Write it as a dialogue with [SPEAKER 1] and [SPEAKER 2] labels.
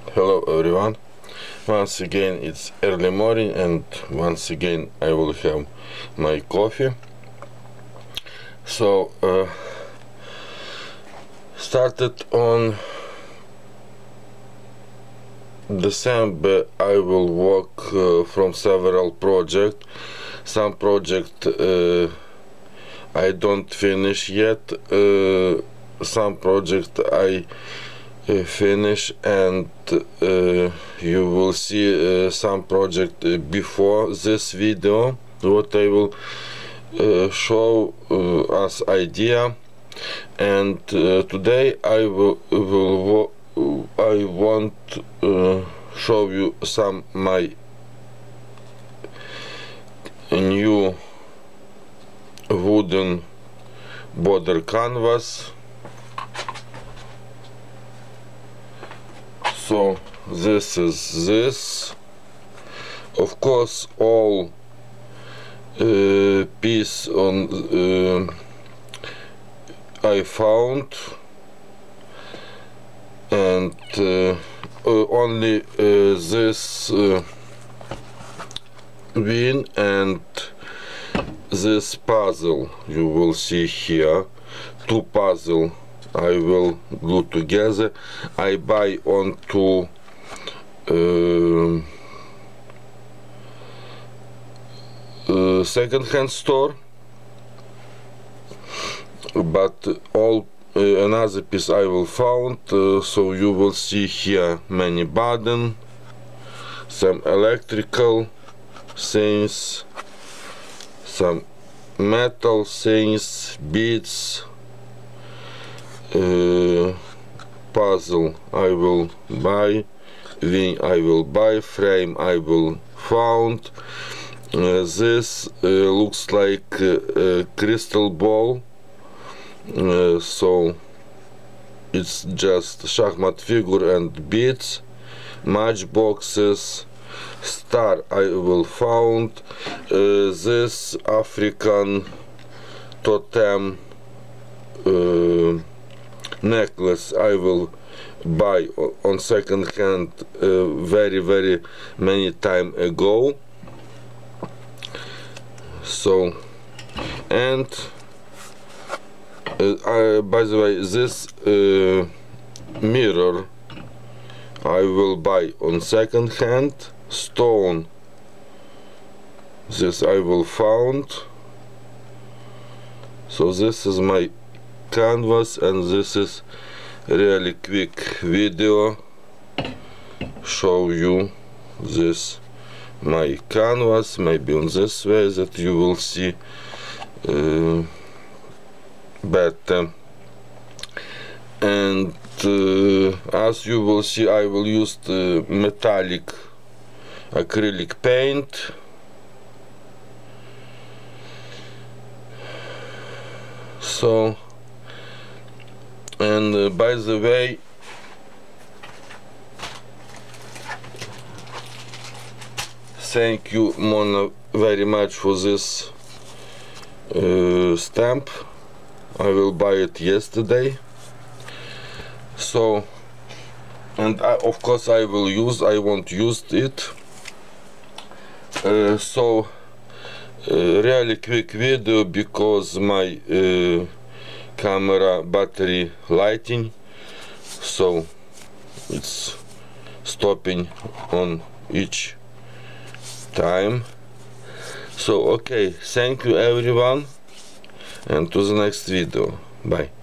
[SPEAKER 1] Hello everyone. Once again it's early morning and once again I will have my coffee. So started on December I will work from several projects. Some project I don't finish yet, some project I finish, and you will see some project before this video what I will show as idea. And today I want show you some my new wooden border canvas. So this is this. Of course, all piece on I found, and only this win and this puzzle you will see here. Two puzzle I will glue together. I buy on to second-hand store, but all another piece I will found. So you will see here many button, some electrical things, some metal things, beads. Puzzle I will buy, wing I will buy, frame I will found. This looks like a crystal ball, so it's just shachmat figure and beads. Matchboxes, star I will found. This African totem necklace I will buy on second hand very many time ago. So, and by the way, this mirror I will buy on second hand. Stone, this I will found. So this is my canvas, and this is really quick video show you this my canvas, maybe on this way that you will see better. And as you will see, I will use the metallic acrylic paint. So, and by the way, thank you Mona very much for this stamp. I will buy it yesterday. So, and of course I will use, I won't use it. So really quick video because my camera battery lighting, so it's stopping on each time. So okay, thank you everyone, and to the next video. Bye.